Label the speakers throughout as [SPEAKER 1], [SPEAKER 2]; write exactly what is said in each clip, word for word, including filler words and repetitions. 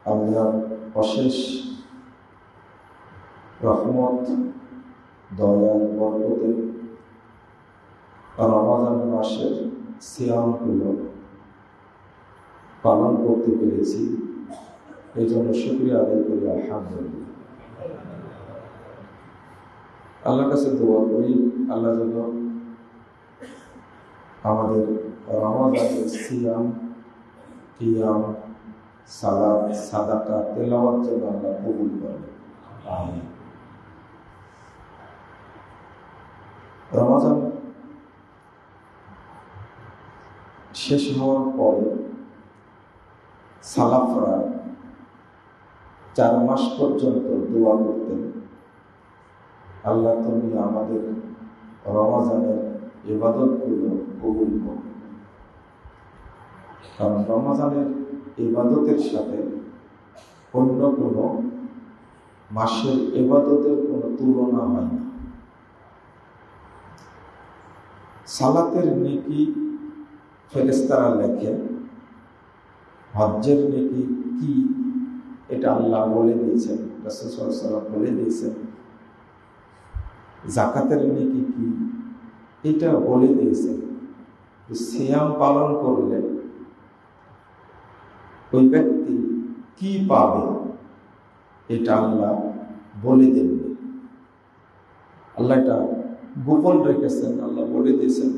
[SPEAKER 1] আল্লাহর অশেষ রহমত, দয়ার বরকতে রমাদান মাসের সিয়ামগুলো পালন করতে পেরেছি। এই জন্য শুকরিয়া আদায় করি আলহামদুলিল্লাহ। আল্লাহর কাছে দোয়া করি আল্লাহ যেন আমাদের রমাদানের সিয়াম, কিয়াম, সালাত, সাদাকা, তেলাওয়াত যেন আল্লাহ কবুল করেন। আমিন। রমাদান শেষ হওয়ার পরে সালাফরা চার মাস পর্যন্ত দোয়া করতেন, আল্লাহ তুমি আমাদের রমাজানের ইবাদতগুলো কবুল করো। কারণ রমাজানের ইবাদতের সাথে অন্য কোনো মাসের ইবাদতের কোনো তুলনা হয় না। সালাতের নেকি ফেরেশতারা লেখে, হজ্জের নেকি কি এটা আল্লাহ বলে দিয়েছেন, রাসূল সাল্লাল্লাহু আলাইহি ওয়াসাল্লাম বলে দিয়েছেন। যাকাতের নেকি কি এটা বলে দিয়েছেন। সিয়াম পালন করলে ওই ব্যক্তি কি পাবে এটা আল্লাহ বলে দেননি। আল্লাহ এটা গোপন রেখেছেন, আল্লাহ বলে দিয়েছেন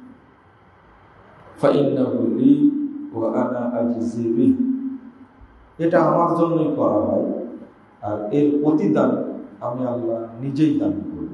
[SPEAKER 1] ফাইন্নাহু লি ওয়া আনা আজজি বিহি, এটা আমার জন্যই করা হয় আর এর প্রতিদান আমি আল্লাহ নিজেই দান করব।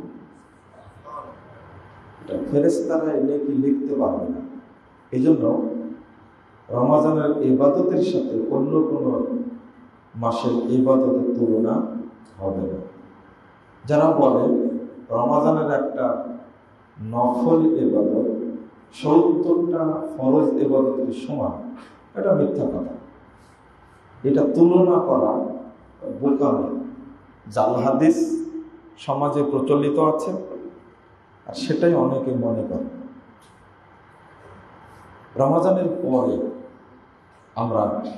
[SPEAKER 1] এটা ফেরেশতারা নেকি লিখতে পারবে না। এই জন্য রমাজানের ইবাদতের সাথে অন্য কোনো মাসের ইবাদতের তুলনা হবে না। যারা বলে রমাজানের একটা নফল ইবাদত সত্তরটা ফরজ ইবাদতের সমান, এটা মিথ্যা কথা। এটা তুলনা করা বোকামি। জাল হাদিস সমাজে প্রচলিত আছে আর সেটাই অনেকে মনে করে। রমাজানের পরে আমরা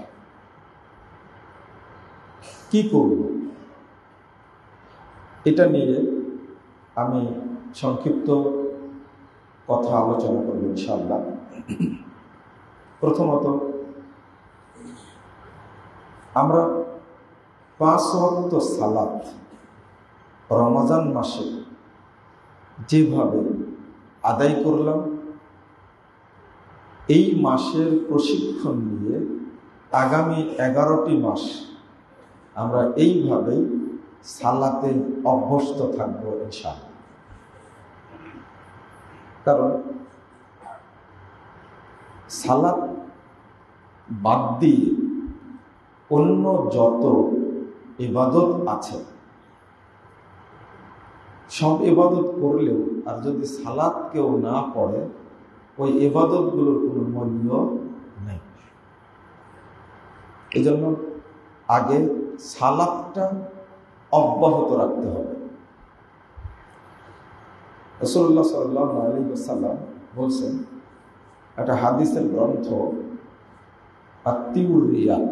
[SPEAKER 1] কি করব এটা নিয়ে আমি সংক্ষিপ্ত কথা আলোচনা করব ইনশাআল্লাহ। প্রথমত আমরা পাঁচ ওয়াক্ত সালাত রমজান মাসে যেভাবে আদায় করলাম, এই মাসের প্রশিক্ষণ নিয়ে আগামী এগারোটি মাস আমরা এইভাবেই সালাতে অভ্যস্ত থাকবো ইনশাআল্লাহ। কারণ সালাত বাদ দিয়ে অন্য যত ইবাদত আছে সব ইবাদত করলেও আর যদি সালাত কেউ না পড়ে ওই ইবাদতগুলোর কোনো মূল্য নেই। এই জন্য আগে সালাতটা অব্যাহত রাখতে হবে। রাসূলুল্লাহ সাল্লাল্লাহু আলাইহি ওয়াসাল্লাম বলছেন, একটা হাদিসের গ্রন্থ আত-তিউর রিয়াদ,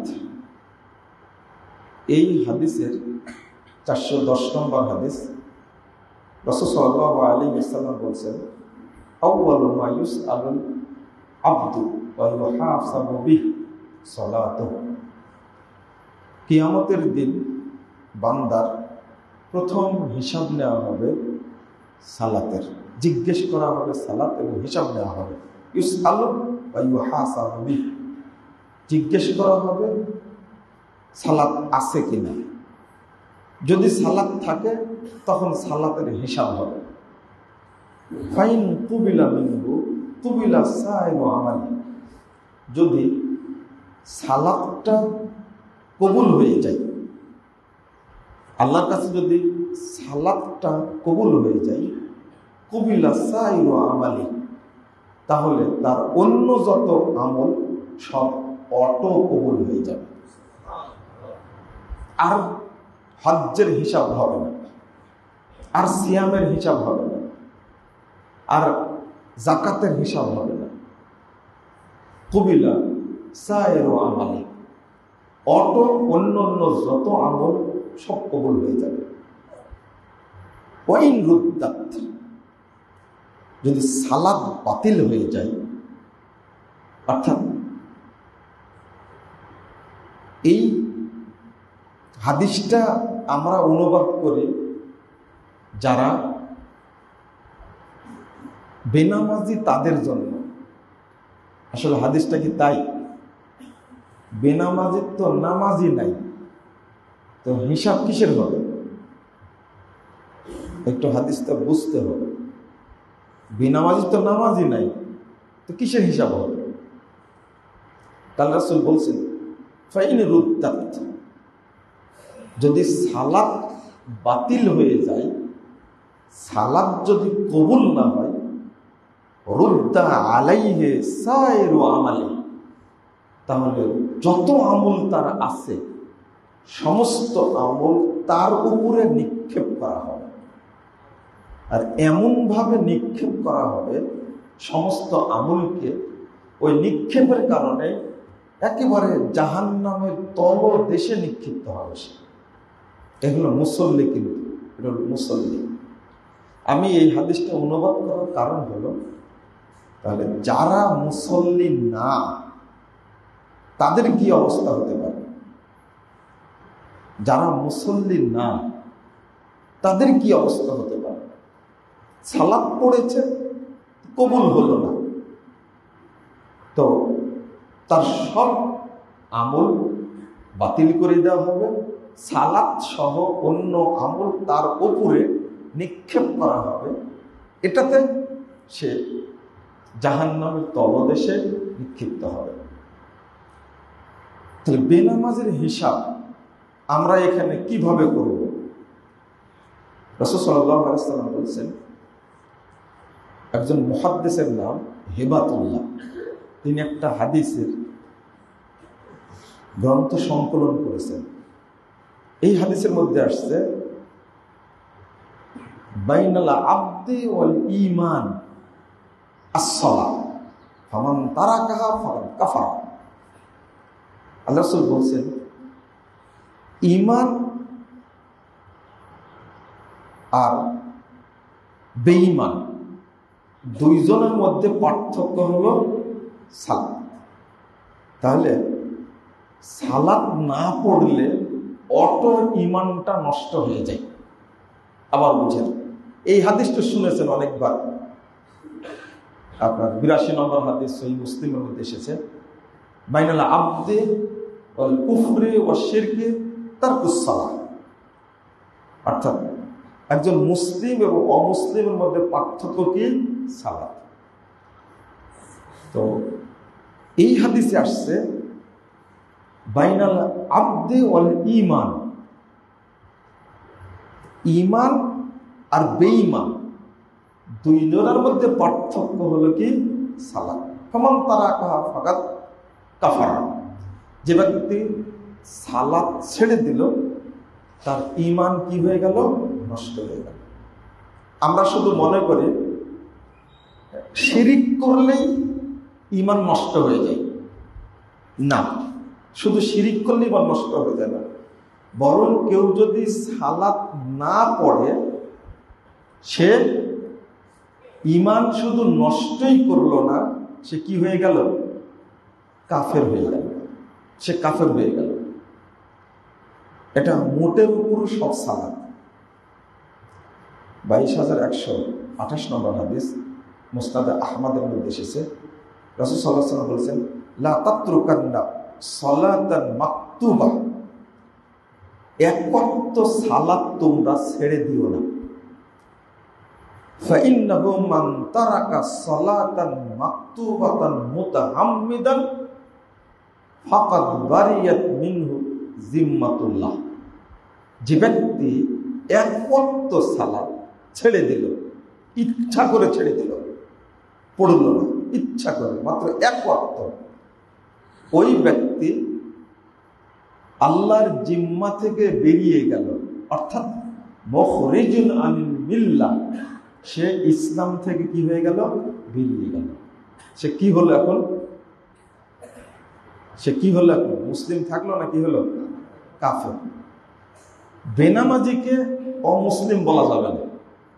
[SPEAKER 1] এই হাদিসের চারশো দশ নম্বর হাদিস, রাসূল সাল্লাল্লাহু আলাইহি ওয়াসাল্লাম বলছেন, আউয়ালু মা ইউসআলুল আবদু ওয়া ইউহাসাবু বিহি সালাতুহু। কিয়ামতের দিন বান্দার প্রথম হিসাব নেওয়া হবে সালাতের, জিজ্ঞেস করা হবে সালাত এবং হিসাব নেওয়া হবে। ইউসআলু ওয়া ইউহাসাবু বিহি, জিজ্ঞেস করা হবে সালাত আছে কিনা। যদি সালাত থাকে তখন সালাতের হিসাব হবে। ফাইন কুবিলা মিনহু কুবিলা সাইরু আমালি, যদি সালাতটা কবুল হয়ে যায়, আল্লাহর কাছে যদি সালাতটা কবুল হয়ে যায়, কুবিলা সাইরু আমালি, তাহলে তার অন্য যত আমল সব অটো কবুল হয়ে যাবে। আর হজ্জের হিসাব হবে না, আর সিয়ামের হিসাব হবে না, আর যাকাতের হিসাব হবে না। কুবিলা সায়েরু আমালি, অটো অন্য অন্য যত আমল সব কবুল হয়ে যাবে। ওয়াইন রুদ্দাত, যদি সালাত বাতিল হয়ে যায়, অর্থাৎ এই হাদিসটা আমরা অনুবাদ করি যারা বেনামাজি তাদের জন্য। আসলে হাদিসটা কি তাই? বেনামাজির তো নামাজি নাই, তো হিসাব কিসের হবে? একটু হাদিসটা বুঝতে হবে। বেনামাজির তো নামাজি নাই, তো কিসের হিসাব হবে? তাহলে রাসূল বলছেন ফাইন রুদ্দাত, যদি সালাত বাতিল হয়ে যায়, সালাত যদি কবুল না হয়, রুদ্দা আলাইহি সাইরু আমালি, তাহলে যত আমল তার আছে সমস্ত আমল তার উপরে নিক্ষেপ করা হবে। আর এমন ভাবে নিক্ষেপ করা হবে সমস্ত আমলকে, ওই নিক্ষেপের কারণে একেবারে জাহান্নামের তল দেশে নিক্ষিপ্ত হবে সে। এগুলো মুসল্লি, কিন্তু এটা হলো মুসল্লি। আমি এই হাদিসটা অনুবাদ করার কারণ হলো, তাহলে যারা মুসল্লি না তাদের কি অবস্থা হতে পারে? যারা মুসল্লি না তাদের কি অবস্থা হতে পারে? সালাত পড়েছে, কবুল হলো না, তো তার সব আমল বাতিল করে দেওয়া হবে। সালাত সহ অন্য আমল তার উপরে নিক্ষেপ করা হবে। এটাতে সে জাহান্নামের তলদেশে নিক্ষিপ্ত হবে। তাহলে বেনামাজের হিসাব আমরা এখানে কিভাবে করব? রাসূল সাল্লাল্লাহু আলাইহি ওয়াসাল্লাম বলেছেন, একজন মুহাদ্দিসের নাম হিবাতুল্লাহ, তিনি একটা হাদিসের গ্রন্থ সংকলন করেছেন। এই হাদিসের মধ্যে আসছে বাইনাল আবদি ওয়াল ঈমান আস-সালাহ ফামান তারাকাহা ফাকাদ কাফার। আল্লাহ রাসূল বলছেন, ঈমান আর বেঈমান দুইজনের মধ্যে পার্থক্য হলো সালাত। তাহলে সালাত না পড়লে অটো ঈমানটা নষ্ট হয়ে যায়। আবার বুঝেন, এই হাদিসটা শুনেছেন অনেকবার। আপনার বিরাশি নম্বর হাদিস সহিহ মুসলিমের মধ্যে এসেছে, বাইনাল আবদি ওয়াল কুফরি ওয়াশ শিরকি তারকুস সালাহ। অর্থাৎ একজন মুসলিম এবং অমুসলিমের মধ্যে পার্থক্য কি? সালাত। তো এই হাদিসে আসছে বাইনাল আবদি ওয়াল ঈমান, ঈমান আর বেঈমান দুই জনের মধ্যে পার্থক্য হলো কি? সালাত। ফামান তারাকাহা ফাকাদ কাফারা, যে ব্যক্তি সালাত ছেড়ে দিল তার ঈমান কি হয়ে গেল? নষ্ট হয়ে গেল। আমরা শুধু মনে করি শিরিক করলেই ঈমান নষ্ট হয়ে যায়। না, শুধু শিরিক করলেই ঈমান নষ্ট হয়ে যায় না, বরং কেউ যদি সালাত না পড়ে সে ঈমান শুধু নষ্টই করলো না, সে কি হয়ে গেল? কাফের হয়ে গেল। সে কাফের হয়ে গেল। এটা মোটের উপর সব সালাত। বাইশ হাজার একশো আঠাশ নম্বর হাদিস মুসনাদে আহমদের মধ্যে এসেছে, রাসূল সাল্লাল্লাহু আলাইহি ওয়াসাল্লাম বলেছেন, লা তাতরুকান্না সালাতান মাকতুবা, এক ওয়াক্ত সালাত তোমরা ছেড়ে দিও না। ফাইন্নাহু মান তারাকা সালাতান মাকতুবাতান মুতাআম্মিদান ফাকাদ বারিয়াত মিনহু জিম্মাতুল্লাহ। যে ব্যক্তি এক ওয়াক্ত সালাত ছেড়ে দিল, ইচ্ছা করে ছেড়ে দিল, পড়ল না, ইচ্ছা করে মাত্র এক ওয়াক্ত, ওই ব্যক্তি আল্লাহর জিম্মা থেকে বেরিয়ে গেল, অর্থাৎ মুখরিজুন আনিল মিল্লাহ, সে ইসলাম থেকে কি হয়ে গেল? বেরিয়ে গেল। সে কি হলো? এখন সে কি হলো? এখন মুসলিম থাকলো না কি হলো? কাফের। বেনামাজিকে অমুসলিম বলা যাবে না।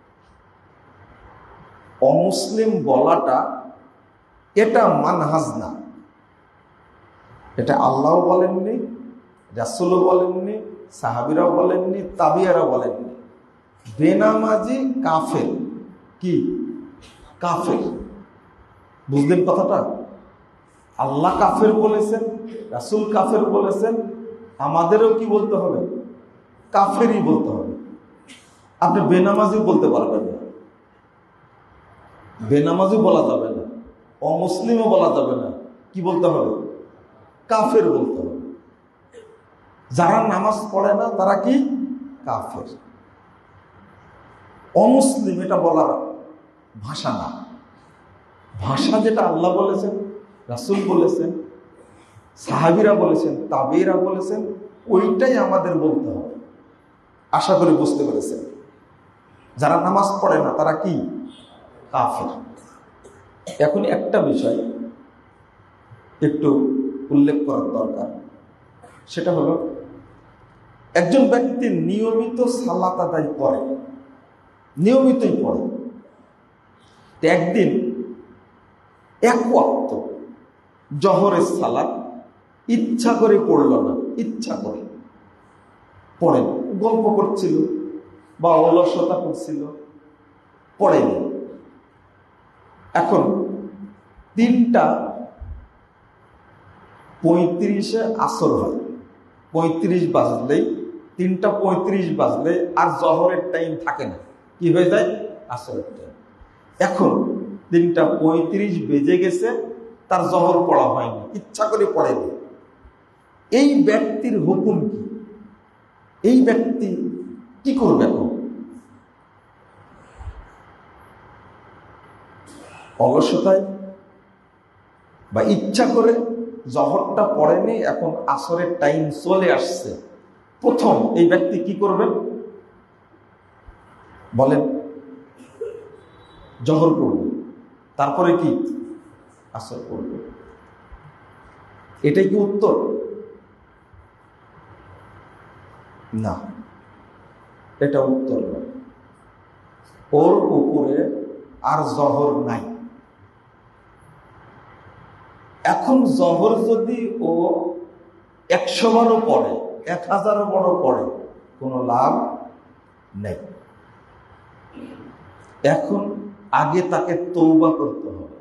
[SPEAKER 1] অমুসলিম বলাটা এটা মানহাজ না। এটা আল্লাহও বলেননি, রাসূলও বলেননি, সাহাবীরাও বলেননি, তাবিয়ারাও বলেননি। বেনামাজি কাফের। কি কাফের? বুঝলেন কথাটা? আল্লাহ কাফের বলেছেন, রাসূল কাফের বলেছেন, আমাদেরও কি বলতে হবে? কাফেরই বলতে হবে। আপনি বেনামাজি বলতে পারবেন না, বেনামাজি বলা যাবে না, অমুসলিমও বলা যাবে না। কি বলতে হবে? কাফের বলতে হবে। যারা নামাজ পড়ে না তারা কি কাফের। অমুসলিম এটা বলার ভাষা না। ভাষা যেটা আল্লাহ বলেছেন, রাসূল বলেছেন, সাহাবীরা বলেছেন, তাবেঈরা বলেছেন, ওইটাই আমাদের বলতে হবে। আশা করি বুঝতে পেরেছেন। যারা নামাজ পড়ে না তারা কি কাফের। এখন একটা বিষয় একটু উল্লেখ করার দরকার, সেটা হলো একজন ব্যক্তি নিয়মিত সালাত আদায় করে, নিয়মিতই পড়ে, একদিন এক ওয়াক্ত জোহরের সালাত ইচ্ছা করে পড়ল না, ইচ্ছা করে পড়েন, গল্প করছিল বা অলসতা করছিল, পড়েনি। এখন তিনটা পঁয়ত্রিশে আসর হয়, পঁয়ত্রিশ বাজলেই, তিনটা পঁয়ত্রিশ বাজলে আর জহরের টাইম থাকে না, কি হয়ে যায়? আসরের টাইম। এখন তিনটা পঁয়ত্রিশ বেজে গেছে, তার জহর পড়া হয়নি, ইচ্ছা করে পড়েনি। এই ব্যক্তির হুকুম কি? এই ব্যক্তি কি করবে? এখন অলসতায় বা ইচ্ছা করে জহরটা পড়েনি, এখন আসরের টাইম চলে আসছে, প্রথম এই ব্যক্তি কি করবেন বলেন? জহর পড়বে, তারপরে কি আসর পড়বে। এটাই কি উত্তর? না, এটা উত্তর না। ওর উপরে আর জহর নাই। এখন জহর যদি ও একশো বারও পড়ে, এক হাজারও বড় পড়ে, কোনো লাভ নেই। এখন আগে তাকে তওবা করতে হবে,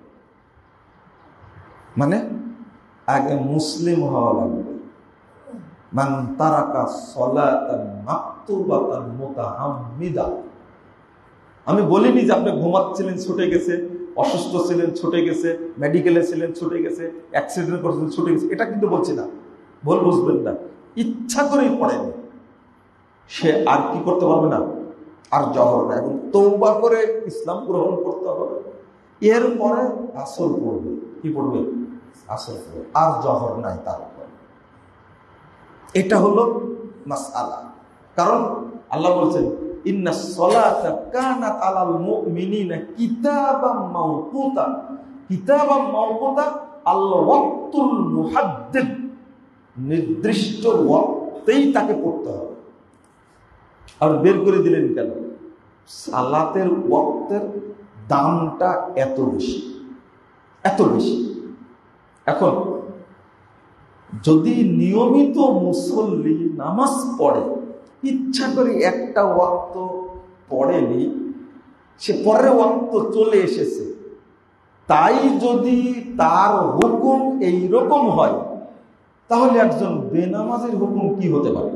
[SPEAKER 1] মানে আগে মুসলিম হওয়া লাগবে। মান তারাকা সলাতান মাকতুবাতান মুতাআম্মিদা। আমি বলিনি যে আপনি ঘুমাচ্ছিলেন ছুটে গেছে, অসুস্থ ছিলেন ছুটে গেছে, মেডিকেলে ছিলেন ছুটে গেছে, অ্যাক্সিডেন্ট করেছেন ছুটে গেছে, এটা কিন্তু বলছি না, ভুল বুঝবেন না। ইচ্ছা করেই পড়েনি, সে আর কি করতে পারবে না, আর জহর না। এবং তওবা করে ইসলাম গ্রহণ করতে হবে। এরপরে আসর পড়বে। কি পড়বে? আসর পড়বে, আর জহর নাই তার উপরে। এটা হলো মাসআলা। কারণ আল্লাহ বলছেন ইন্নাস সালাতা কানাত আলাল মুমিনিনা কিতাবাম মাওকুতা। কিতাবাম মাওকুতা আল ওয়াক্তুল মুহাদ্দিদ, নির্দিষ্ট ওয়াক্তেই তাকে পড়তে হবে। আর বের করে দিলেন কেন? সালাতের ওয়াক্তের দামটা এত বেশি, এত বেশি। এখন যদি নিয়মিত মুসল্লি নামাজ পড়ে, ইচ্ছা করে একটা ওয়াক্ত পড়েনি, সে পরের ওয়াক্ত চলে এসেছে, তাই যদি তার হুকুম এই রকম হয়, তাহলে একজন বেনামাজের হুকুম কি হতে পারে?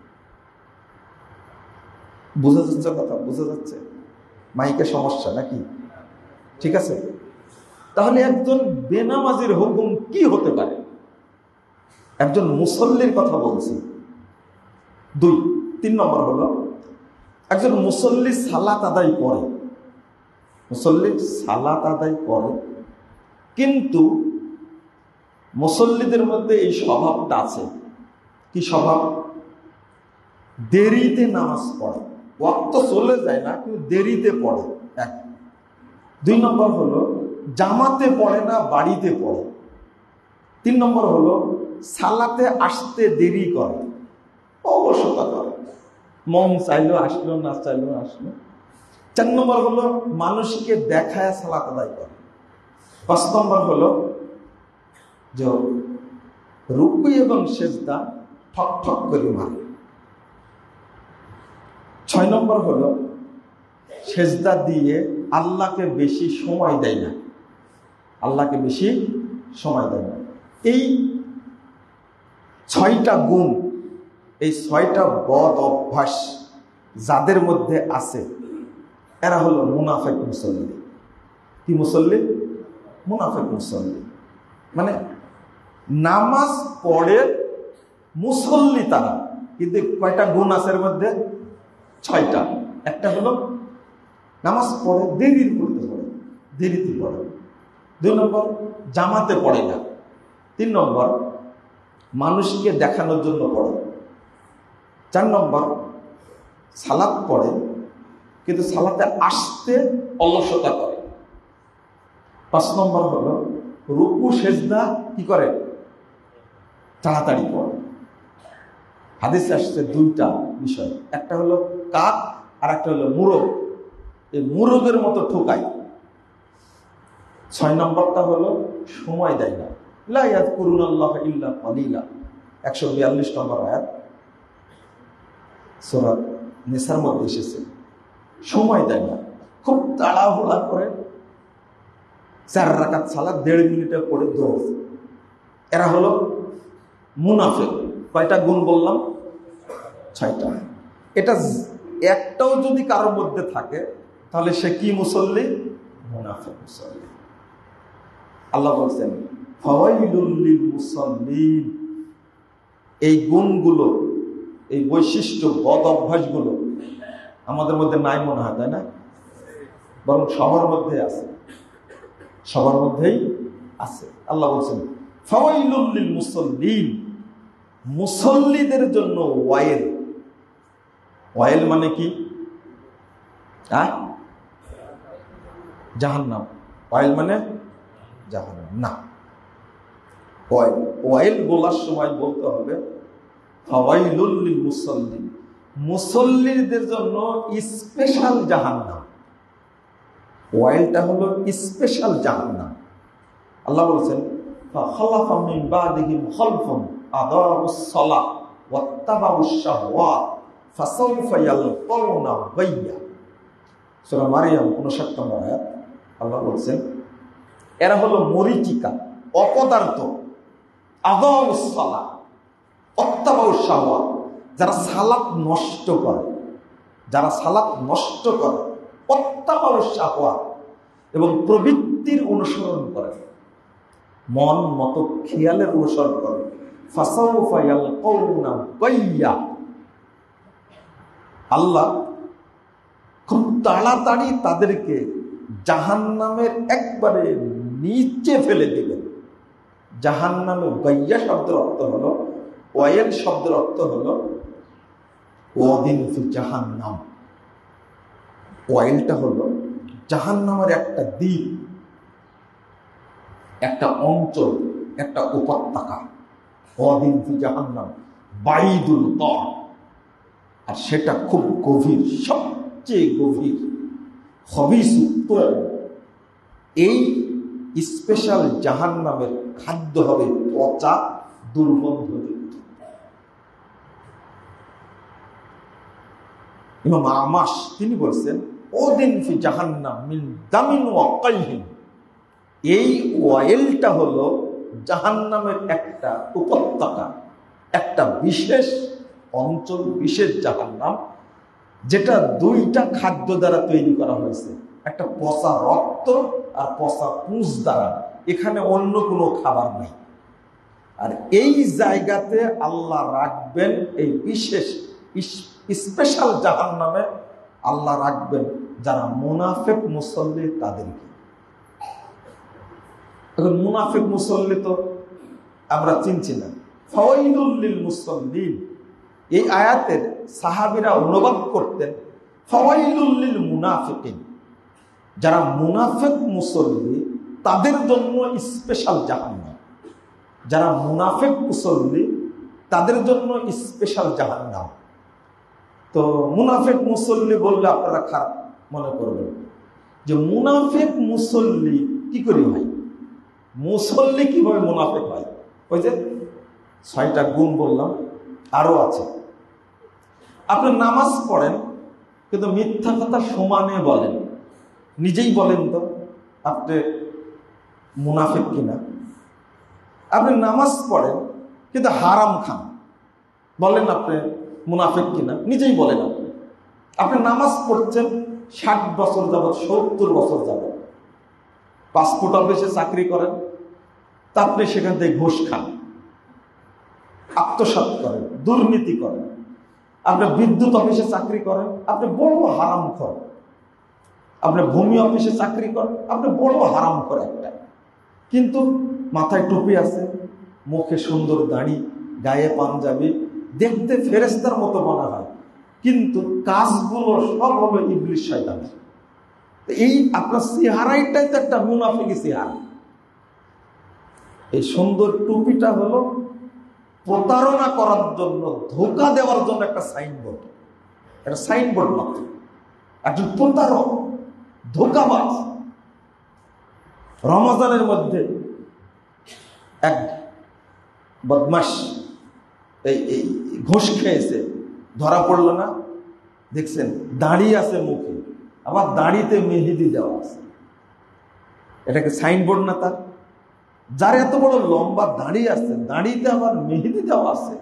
[SPEAKER 1] বোঝা যাচ্ছে কথা? বোঝা যাচ্ছে? মাইকে সমস্যা নাকি? ঠিক আছে, তাহলে একজন বেনামাজের হুকুম কি হতে পারে? একজন মুসল্লির কথা বলছি। দুই তিন নম্বর হলো, একজন মুসল্লি সালাত আদায় করে, মুসল্লি সালাত আদায় করে, কিন্তু মুসল্লিদের মধ্যে এই স্বভাবটা আছে। কি স্বভাব? দেরিতে নামাজ পড়ে। ওয়াক্ত চলে যায় না, কিন্তু দেরিতে পড়ে। এক। দুই নম্বর হলো জামাতে পড়ে না, বাড়িতে পড়ে। তিন নম্বর হলো সালাতে আসতে দেরি করে, অলসতা করে, মন চাইলো আসলো, না চাইলো আসলো। চার নম্বর হলো মানুষকে দেখায় সালাত আদায় করে। পাঁচ নম্বর হলো যে রুকু এবং সেজদা ঠক ঠক করে মারে। ছয় নম্বর হলো সেজদা দিয়ে আল্লাহকে বেশি সময় দেয় না, আল্লাহকে বেশি সময় দেয় না। এই ছয়টা গুণ, এই ছয়টা বদ অভ্যাস যাদের মধ্যে আছে এরা হলো মুনাফিক মুসল্লি। কি মুসল্লি? মুনাফিক মুসল্লি। মানে নামাজ পড়ে মুসল্লি তারা, কিন্তু কয়টা গুণ আছে এর মধ্যে? ছয়টা। একটা হলো নামাজ পড়ে দেরি করতে পড়ে, দেরিতে পড়ে। দুই নম্বর জামাতে পড়ে না। তিন নম্বর মানুষকে দেখানোর জন্য পড়ে। চার নম্বর সালাত পড়ে কিন্তু সালাতে আসতে অলসতা করে। পাঁচ নম্বর হলো রুকু সেজদা কি করে? তাড়াতাড়ি পড়ে। হাদিসে আসছে দুইটা বিষয়, একটা হলো কাক আর একটা হলো মুরগ। এই মুরগের মতো ঠোকায়। ছয় নম্বরটা হলো সময় দেয় না, লা ইয়াযকুরুনাল্লাহ ইল্লা কালিলা, একশো বিয়াল্লিশ নম্বর আয়াত সূরা নিসার মধ্যে এসেছে। সময় দেয় না, খুব তাড়াহুড়া করে চার রাকাত সালাত দেড় মিনিটে পড়ে দৌড়। এরা হলো মুনাফিক। কয়টা গুণ বললাম? ছয়টা। এটা একটাও যদি কারোর মধ্যে থাকে তাহলে সে কি মুসল্লি? মুনাফিক মুসল্লি। আল্লাহ বলছেন ফাওয়াইলুল লিল মুসাল্লিন। এই গুণগুলো, এই বৈশিষ্ট্য, বদ অভ্যাসগুলো আমাদের মধ্যে নাই মনে হয়, তাই না? বরং সবার মধ্যে আছে, সবার মধ্যেই আছে। আল্লাহ বলছেন ফাওয়াইলুল লিল মুসাল্লিন, মুসল্লিদের জন্য ওয়াইল। ওয়াইল মানে কি? হ্যাঁ, জাহান্নাম। ওয়াইল মানে জাহান্নাম না। ওয়াইল ওয়াইল বলার সময় বলতে হবে ফাওয়াইলুল লিল মুসাল্লিন, মুসল্লিদের জন্য স্পেশাল জাহান্নাম। ওয়াইলটা হলো স্পেশাল জাহান্নাম। আল্লাহ বলেছেন ফাখালাফা মিন বাদিহিম খালফুন আদাউস সালাহ ওয়াত্তাবাউশ শাহওয়াত ফাসাউফা ইয়ালকাউনা গায়্যা। সূরা মারইয়াম ঊনষাট নম্বর আয়াত। আল্লাহ বলেছেন এরা হলো মরীচিকা, অপদার্থ। আদাউস সালাহ ওয়াত্তাবাউশ শাহওয়াত, যারা সালাত নষ্ট করে, যারা সালাত নষ্ট করে, ওয়াত্তাবাউশ শাহওয়াত, এবং প্রবৃত্তির অনুসরণ করে, মন মতো খেয়ালের অনুসরণ করে। ফাসাউফা ইয়ালকাউনা গায়্যা। আল্লাহ খুব তাড়াতাড়ি তাদেরকে জাহান্নামের একবারে নিচে ফেলে দিবেন। জাহান্নামে গায়্যা শব্দের অর্থ হলো, ওয়াইল শব্দের অর্থ হলো ওয়াদিন ফি জাহান্নাম। ওয়াইলটা হলো জাহান্নামের একটা দ্বীপ, একটা অঞ্চল, একটা উপত্যকা। ওয়াদিন ফি জাহান্নাম বাইদুল কর, আর সেটা খুব গভীর, সবচেয়ে গভীর, খবিস উত্তর। এই স্পেশাল জাহান্নামের খাদ্য হবে পচা, দুর্গন্ধযুক্ত। ইমাম আমাশ তিনি বলছেন ওদিন ফি জাহান্নাম মিন দামিন ওয়া কাইহিন। এই ওয়াইলটা হলো জাহান্নামের একটা উপত্যকা, একটা বিশেষ অঞ্চল, বিশেষ জাহান্নাম, যেটা দুইটা খাদ্য দ্বারা তৈরি করা হয়েছে, একটা পচা রক্ত আর পচা পুঁজ দ্বারা। এখানে অন্য কোনো খাবার নেই। আর এই জায়গাতে আল্লাহ রাখবেন, এই বিশেষ স্পেশাল জাহান্নামে আল্লাহ রাখবেন যারা মুনাফিক মুসল্লি তাদেরকে। এখন মুনাফিক মুসল্লি তো আমরা চিনছি না। ফাওয়াইলুল লিল মুসাল্লিন, এই আয়াতের সাহাবীরা অনুবাদ করতেন ফাওয়াইলুল লিল মুনাফিকিন, যারা মুনাফিক মুসল্লি তাদের জন্য স্পেশাল জাহান্নাম। যারা মুনাফিক মুসল্লি তাদের জন্য স্পেশাল জাহান্নাম। তো মুনাফিক মুসল্লি বললে আপনারা খারাপ মনে করবেন যে মুনাফিক মুসল্লি কি করে হয়, মুসল্লি কিভাবে মুনাফিক হয়? ওই যে ছয়টা গুণ বললাম, আরো আছে। আপনি নামাজ পড়েন কিন্তু মিথ্যা কথা সমানে বলেন, নিজেই বলেন তো আপনি মুনাফিক কিনা। আপনি নামাজ পড়েন কিন্তু হারাম খান, বলেন আপনি মুনাফিক কিনা, নিজেই বলেন। আপনি আপনি নামাজ পড়ছেন ষাট বছর যাবৎ, সত্তর বছর যাবৎ, পাসপোর্ট অফিসে চাকরি করেন, তা আপনি সেখান থেকে ঘুষ খান, আত্মসাৎ করেন, দুর্নীতি করেন। আপনি বিদ্যুৎ অফিসে চাকরি করেন, আপনি বড় হারাম করেন। আপনি ভূমি অফিসে চাকরি করেন, আপনি বড় হারাম করে একটা। কিন্তু মাথায় টুপি আছে, মুখে সুন্দর দাড়ি, গায়ে পাঞ্জাবি, দেখতে ফেরেশতার মতো মনে হয়, কিন্তু কাজগুলো সব হলো ইবলিশ শয়তানের। এই আপনার চেহারাটাই তো একটা মুনাফিকি চেহারা। এই সুন্দর টুপিটা হলো প্রতারণা করার জন্য, ধোঁকা দেওয়ার জন্য একটা সাইনবোর্ড, একটা সাইনবোর্ড মাত্র। একজন প্রতারক, ধোঁকাবাজ। রমজানের মধ্যে এক বদমাশ এই এই ঘুষ খেয়েছে, ধরা পড়লো না, দেখছেন দাঁড়িয়ে আছে মুখে, আবার দাড়িতে মেহেদি দেওয়া আছে। এটাকে সাইনবোর্ড না তার? যার এত বড় লম্বা দাড়ি আছে, দাড়িতে আবার মেহেদি দেওয়া আছে।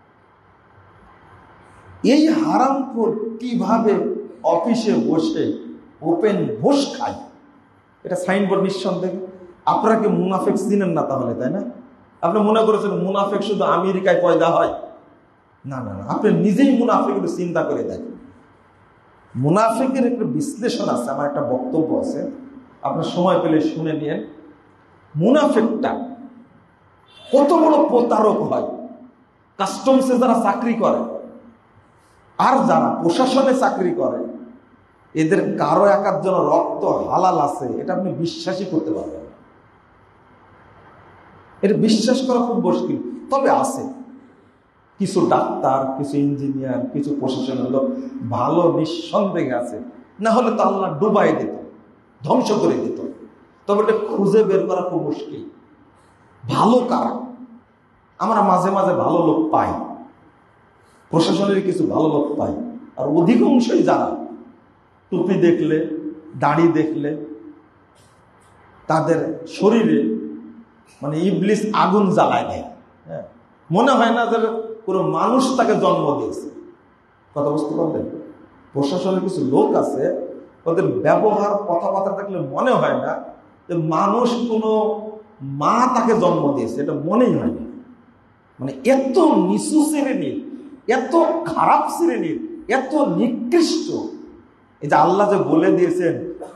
[SPEAKER 1] এই হারামখোর কিভাবে অফিসে বসে ওপেন ঘুষ খায়, এটা সাইনবোর্ড নিঃসন্দেহে। আপনারা কি মুনাফিক চিনেন না তাহলে, তাই না? আপনি মনে করেছেন মুনাফিক শুধু আমেরিকায় পয়দা হয়? না না না, আপনি নিজেই মুনাফিক একটু চিন্তা করে দেখেন। মুনাফিকের একটা বিশ্লেষণ আছে, আমার একটা বক্তব্য আছে, আপনার সময় পেলে শুনে নিন। মুনাফিকটা কত বড় প্রতারক হয়। কাস্টমসে যারা চাকরি করে আর যারা প্রশাসনে চাকরি করে, এদের কারো একার জন্য রক্ত হালাল আছে এটা আপনি বিশ্বাসই করতে পারবেন না। এটা বিশ্বাস করা খুব মুশকিল। তবে আছে কিছু ডাক্তার, কিছু ইঞ্জিনিয়ার, কিছু প্রশাসনের লোক ভালো নিঃসন্দেহে আছে, না হলে তো আল্লাহ ডুবাই দিত, ধ্বংস করে দিত। তবে এটা খুঁজে বের করা খুব মুশকিল। ভালো কারা? আমরা মাঝে মাঝে ভালো লোক পাই, প্রশাসনের কিছু ভালো লোক পাই, আর অধিকাংশই যারা টুপি দেখলে, দাড়ি দেখলে তাদের শরীরে মানে ইবলিস আগুন জ্বালায় দেয়। হ্যাঁ, মনে হয় না যে কোনো মানুষ তাকে জন্ম দিয়েছে। কথা বুঝতে পারলেন? প্রশাসনের কিছু লোক আছে, ওদের ব্যবহার কথাবার্তা দেখলে মনে হয় না যে মানুষ কোনো মা তাকে জন্ম দিয়েছে, এটা মনেই হয় না। মানে এত নিচু শ্রেণীর, এত খারাপ শ্রেণীর, এত নিকৃষ্ট। এই যে আল্লাহ যে বলে দিয়েছেন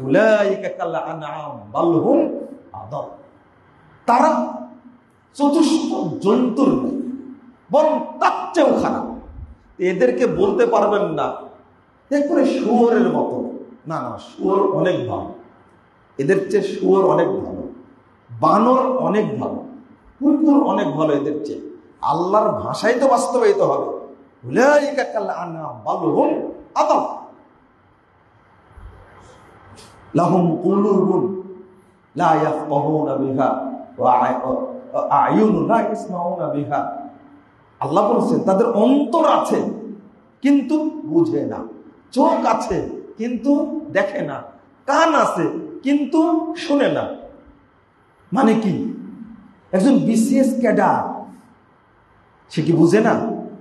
[SPEAKER 1] তারা চতুষ্প জন্তুর নেই, বরং তার চেয়েও খারাপ। এদেরকে বলতে পারবেন না এরপরে শুয়োরের মতো, না না, শুয়োর অনেক ভালো, এদের চেয়ে শুয়োর অনেক ভালো, বানর অনেক ভালো, কুকুর অনেক ভালো এদের চেয়ে। আল্লাহর ভাষাই তো বাস্তবায়িত হবে। লাহুম কুলুবুন লা ইয়াফকাহুনা বিহা ওয়া আ'য়ুনুন লা ইয়াসমাউনা বিহা। আল্লাহ বলেছেন তাদের অন্তর আছে কিন্তু বুঝে না, চোখ আছে কিন্তু দেখে না, কান আছে কিন্তু শুনে না। মানে কি? একজন বিসিএস ক্যাডার, সে কি বুঝে না?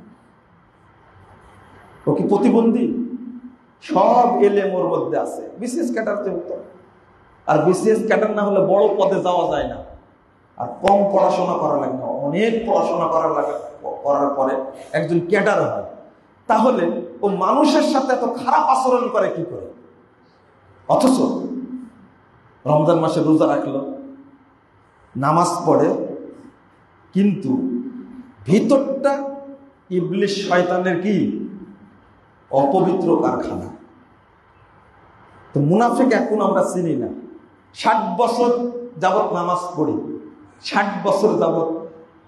[SPEAKER 1] ও কি প্রতিবন্ধী? সব এলেম ওর মধ্যে আছে। বিসিএস ক্যাডার যেহেতু, আর বিসিএস ক্যাডার না হলে বড় পদে যাওয়া যায় না। আর কম পড়াশোনা করা লাগে না, অনেক পড়াশোনা করার লাগে, করার পরে একজন ক্যাডার হয়। তাহলে ও মানুষের সাথে এত খারাপ আচরণ করে কি করে? অথচ রমজান মাসে রোজা রাখলো, নামাজ পড়ে, কিন্তু ভিতরটা ইবলিশ শয়তানের কি অপবিত্র কারখানা। তো মুনাফিক এখন আমরা চিনি না। ষাট বছর যাবৎ নামাজ পড়ি, ষাট বছর যাবৎ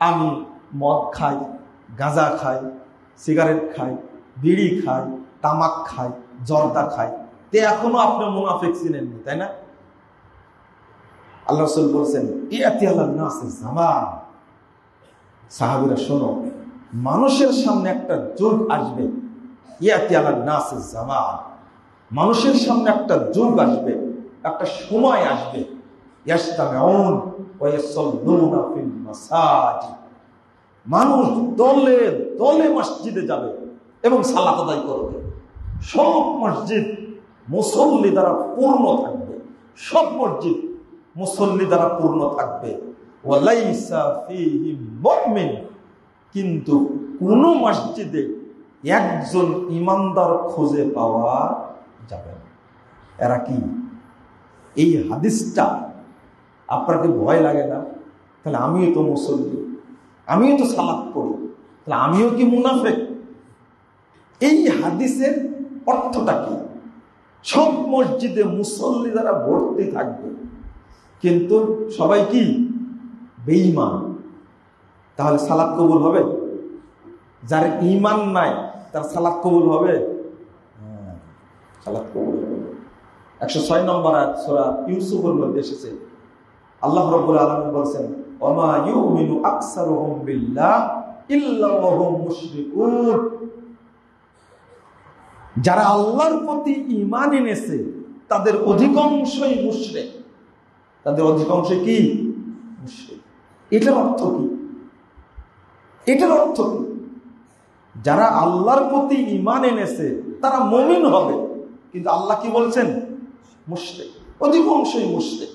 [SPEAKER 1] আমি মদ খাই, গাঁজা খাই, সিগারেট খাই, বিড়ি খাই, তামাক খাই, জর্দা খাই, তে এখনো আপনি মুনাফিক চিনেননি, তাই না? আল্লাহ রাসূল বলছেন ইয়াতি আলান নাসি জামান, সাহাবীরা শোনো, মানুষের সামনে একটা যুগ আসবে, ইয়াতি আলান নাসি জামান, মানুষের সামনে একটা যুগ আসবে, একটা সময় আসবে, ইয়াসতামিউন ওয়া ইয়াসাল্লুনা ফিল মাসাজিদ, মানুষ দলে দলে মসজিদে যাবে এবং সালাত আদায় করবে। সব মসজিদ মুসল্লি দ্বারা পূর্ণ থাকবে, সব মসজিদ মুসল্লি দ্বারা পূর্ণ থাকবে। ওয়ালাইসা ফীহি মুমিন, কিন্তু কোন মসজিদে একজন ইমানদার খুঁজে পাওয়া যাবে না। এরা কি? এই হাদিসটা আপনাকে ভয় লাগে না? তাহলে আমিও তো মুসল্লি, আমিও তো সালাত পড়ি, তাহলে আমিও কি মুনাফিক? এই হাদিসের অর্থটা কি? সব মসজিদে মুসল্লি দ্বারা ভর্তি থাকবে, কিন্তু সবাই কি? বেঈমান। তাহলে সালাত কবুল হবে? যার ঈমান নাই তার সালাত কবুল হবে? হ্যাঁ, সালাত কবুল হবে। একশো ছয় নম্বর আয়াত সূরা ইউসুফের মধ্যে এসেছে, আল্লাহ রাব্বুল আলামিন বলেন, ওমা ইউমিনু আকসারুহুম বিল্লাহ ইল্লা ওয়া হুম মুশরিকুন, যারা আল্লাহর প্রতি ঈমান এনেছে তাদের অধিকাংশই মুশরিক। তাদের অধিকাংশ কি? মুশরিক। এটার অর্থ কি? এটার অর্থ কি? যারা আল্লাহর প্রতি ঈমান এনেছে তারা মুমিন হবে, কিন্তু আল্লাহ কি বলছেন? মুশরিক, অধিকাংশই মুশরিক।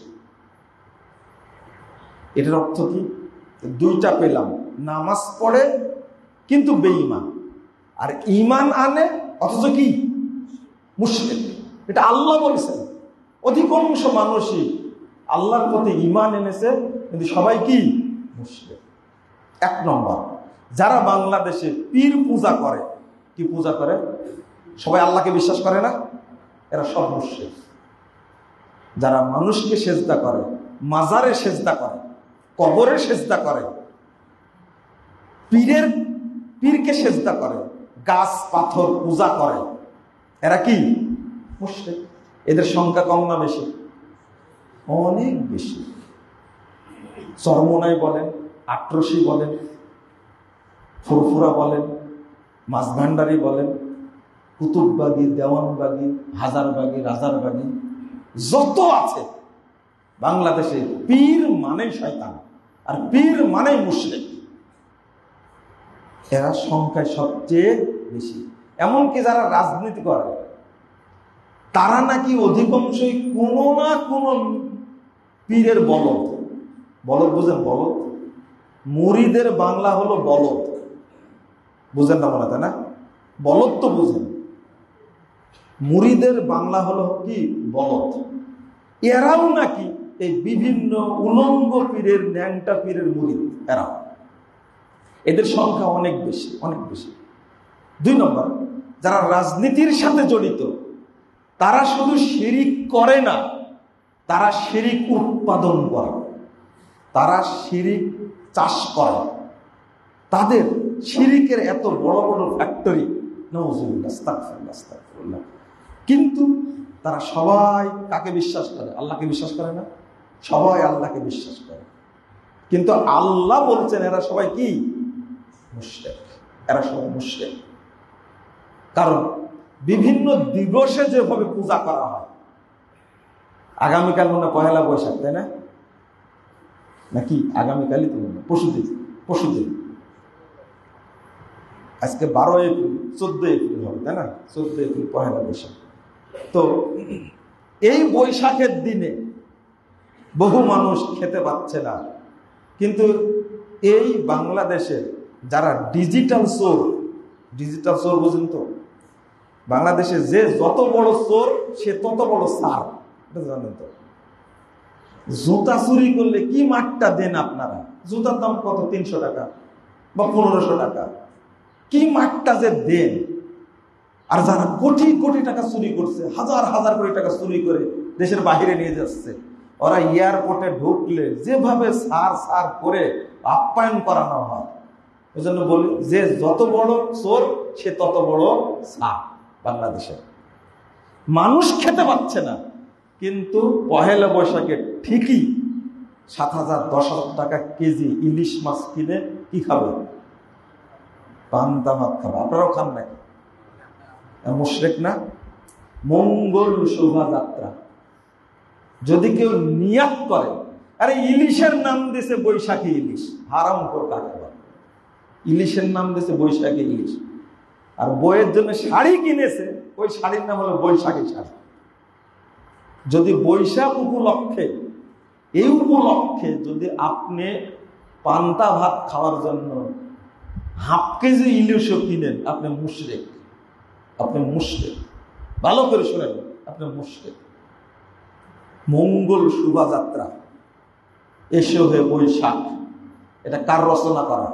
[SPEAKER 1] এটার অর্থ কি? দুইটা পেলাম, নামাজ পড়ে কিন্তু বেঈমান, আর ঈমান আনে অথচ কি? মুশরিক। এটা আল্লাহ বলেছেন। অধিকাংশ মানুষই আল্লাহর প্রতি ঈমান এনেছে কিন্তু সবাই কি? মুশরিক। এক নম্বর, যারা বাংলাদেশে পীর পূজা করে, কি পূজা করে? সবাই আল্লাহকে বিশ্বাস করে না? এরা সব মুশরিক। যারা মানুষকে সেজদা করে, মাজারে সেজদা করে, কবরে সেজদা করে, পীরের পীরকে সেজদা করে, গাছ পাথর পূজা করে, এরা কি? মুশরিক। এদের সংখ্যা কম না বেশি? অনেক বেশি। চরমোনাই বলেন, আট্রসি বলেন, ফুরফুরা বলেন, মাঝভান্ডারি বলেন, কুতুববাগী, দেওয়ানবাগী, হাজারবাগী, রাজারবাগী, যত আছে বাংলাদেশে, পীর মানে শয়তান আর পীর মানে মুশরিক। এরা সংখ্যায় সবচেয়ে বেশি। এমনকি যারা রাজনীতি করে তারা নাকি অধিকাংশই কোনো না কোনো পীরের বলদ। বলদ বুঝেন? বলদ, মুরিদের বাংলা হলো বলদ। বুঝেন না মনে, তাই না? বলদ তো বুঝেন। মুরিদের বাংলা হলো কি? বলদ। এরাও নাকি এই বিভিন্ন উলঙ্গ পীরের, ন্যাংটা পীরের মুরিদ। এরা, এদের সংখ্যা অনেক বেশি, অনেক বেশি। দুই নম্বর, যারা রাজনীতির সাথে জড়িত তারা শুধু শিরিক করে না, তারা শিরিক উৎপাদন করে, তারা শিরিক চাষ করে। তাদের শিরিকের এত বড় বড় ফ্যাক্টরি, নাউযুবিল্লাহ, আস্তাগফিরুল্লাহ, আস্তাগফিরুল্লাহ। কিন্তু তারা সবাই কাকে বিশ্বাস করে? আল্লাহকে বিশ্বাস করে না? সবাই আল্লাহকে বিশ্বাস করে, কিন্তু আল্লাহ বলছেন এরা সবাই কি? মুশরিক। এরা সবাই মুশরিক। কারণ বিভিন্ন দিবসে যেভাবে পূজা করা হয়, আগামীকাল মনে পহেলা বৈশাখ, তাই না? নাকি আগামীকালই তো মনে পরশুদিন, পরশুদিন আজকে বারো এপ্রিল, চোদ্দ এপ্রিল হবে, তাই না? চোদ্দ এপ্রিল পহেলা বৈশাখ। তো এই বৈশাখের দিনে বহু মানুষ খেতে পাচ্ছে না, কিন্তু এই বাংলাদেশের যারা ডিজিটাল চোর, ডিজিটাল চোর বুঝেন তো? বাংলাদেশে যে যত বড় চোর সে তত বড় সার, জানেন তো? জুতা চুরি করলে কি মাঠটা দেন আপনারা? জুতার দাম কত? তিনশো টাকা বা পনেরোশো টাকা। কি মাঠটা যে দেন! আর যারা কোটি কোটি টাকা চুরি করছে, হাজার হাজার কোটি টাকা চুরি করে দেশের বাহিরে নিয়ে যাচ্ছে, ওরা এয়ারপোর্টে ঢুকলে যেভাবে সার সার করে আপ্যায়ন করানো হয়। ওই জন্য বলি যে যত বড় চোর সে তত বড় সাপ। বাংলাদেশে মানুষ খেতে পাচ্ছে না, কিন্তু পহেলা বৈশাখে ঠিকই সাত হাজার দশ হাজার টাকা কেজি ইলিশ মাছ কিনে কি খাবে? পান্তা ভাত খাবে। আপনারাও খান নাকি? মুশরিক না? মঙ্গল শোভাযাত্রা যদি কেউ নিয়াত করে, আরে ইলিশের নাম দিয়েছে বৈশাখী ইলিশ, হারাম করে কাকে বলে? ইলিশের নাম দিয়েছে বৈশাখী ইলিশ, আর বইয়ের জন্য শাড়ি কিনেছে, ওই শাড়ির নাম হলো বৈশাখী শাড়ি। যদি বৈশাখ উপলক্ষে, এই উপলক্ষে যদি আপনি পান্তা ভাত খাওয়ার জন্য হাফ কেজি ইলিশও কিনেন, আপনি মুশরিক। আপনি মুশরিক, ভালো করে শুনেন, আপনি মুশরিক। মঙ্গল শোভাযাত্রা এসে হয়ে বৈশাখ, এটা কার রচনা করা?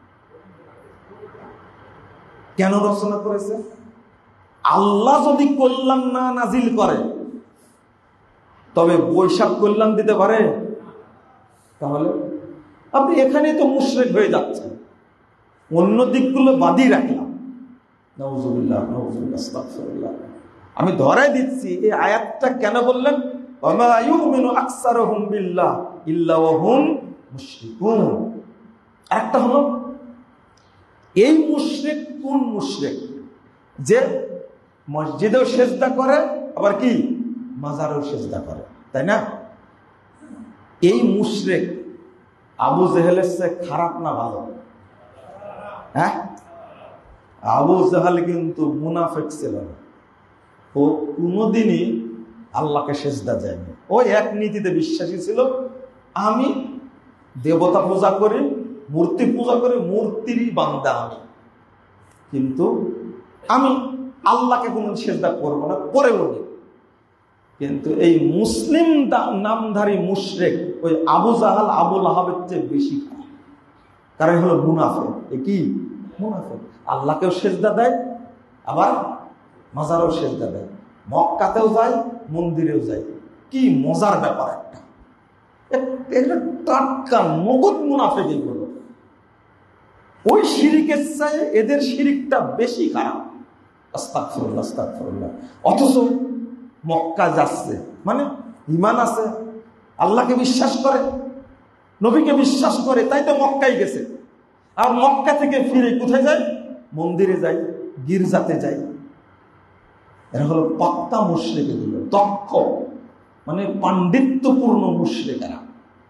[SPEAKER 1] কেন রচনা করেছে? আল্লাহ যদি কল্যাণ না নাজিল করে তবে বৈশাখ কল্যাণ দিতে পারে? তাহলে আপনি এখানে তো মুশরিক হয়ে যাচ্ছেন। অন্য দিকগুলো বাদই রাখলাম। নাউজুবিল্লাহ, নাউজুবিল্লাহ, আস্তাগফিরুল্লাহ। আমি ধরাই দিচ্ছি এই আয়াতটা কেন বললেন, ওয়ামা ইউমিনু আকসারুহুম বিল্লাহ ইল্লা ওয়া হুম মুশরিকুন। একটা হলো এই মুশরিক কোন মুশরিক? যে মসজিদেও সেজদা করে, আবার কি মাজারেও সেজদা করে, তাই না? এই মুশরিক আবু জেহেলের চেয়ে খারাপ না ভালো? হ্যাঁ, আবু জেহেল কিন্তু মুনাফিক ছিল না। ও কোনোদিনই আল্লাহকে সেজদা যায়নি। ও এক নীতিতে বিশ্বাসী ছিল, আমি দেবতা পূজা করি, মূর্তি পূজা করে, মূর্তিরই বান্দা আমি, কিন্তু আমি আল্লাহকে কোনো সেজদা করবো না, করে বলি। কিন্তু এই মুসলিম নামধারী মুশরিক ওই আবু জাহাল আবু লাহাবের চেয়ে বেশি খারাপ। কারণ হলো মুনাফিক। এ কি মুনাফিক? আল্লাহকেও সেজদা দেয়, আবার মাজারেও সেজদা দেয়, মক্কাতেও যায়, মন্দিরেও যায়। কি মজার ব্যাপার! একটা টাটকা নগদ মুনাফিক এগুলো। ওই শিরিকের চেয়ে এদের শিরিকটা বেশি খারাপ। আস্তাগফিরুল্লাহ, আস্তাগফিরুল্লাহ। অথচ মক্কা যাচ্ছে মানে ঈমান আছে, আল্লাহকে বিশ্বাস করে, নবীকে বিশ্বাস করে, তাই তো মক্কায় গেছে। আর মক্কা থেকে ফিরে কোথায় যায়? মন্দিরে যায়, গির্জাতে যায়। এরা হলো পাক্কা মুশরিক। এগুলো দক্ষ, মানে পাণ্ডিত্যপূর্ণ মুশরিক। এরা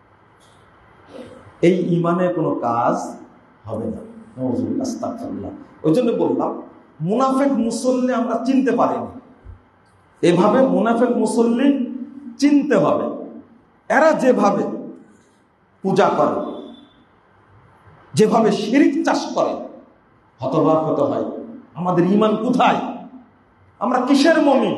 [SPEAKER 1] এই ঈমানে কোনো কাজ হবে না। নাউজুবিল্লাহ, আস্তাগফিরুল্লাহ। ওই জন্য বললাম মুনাফিক মুসল্লি আমরা চিনতে পারিনি। এভাবে মুনাফিক মুসল্লি চিনতে হবে। এরা যেভাবে পূজা করে, যেভাবে শিরিক চাষ করে, হতবাক হতে হয়। আমাদের ঈমান কোথায়? আমরা কিসের মুমিন?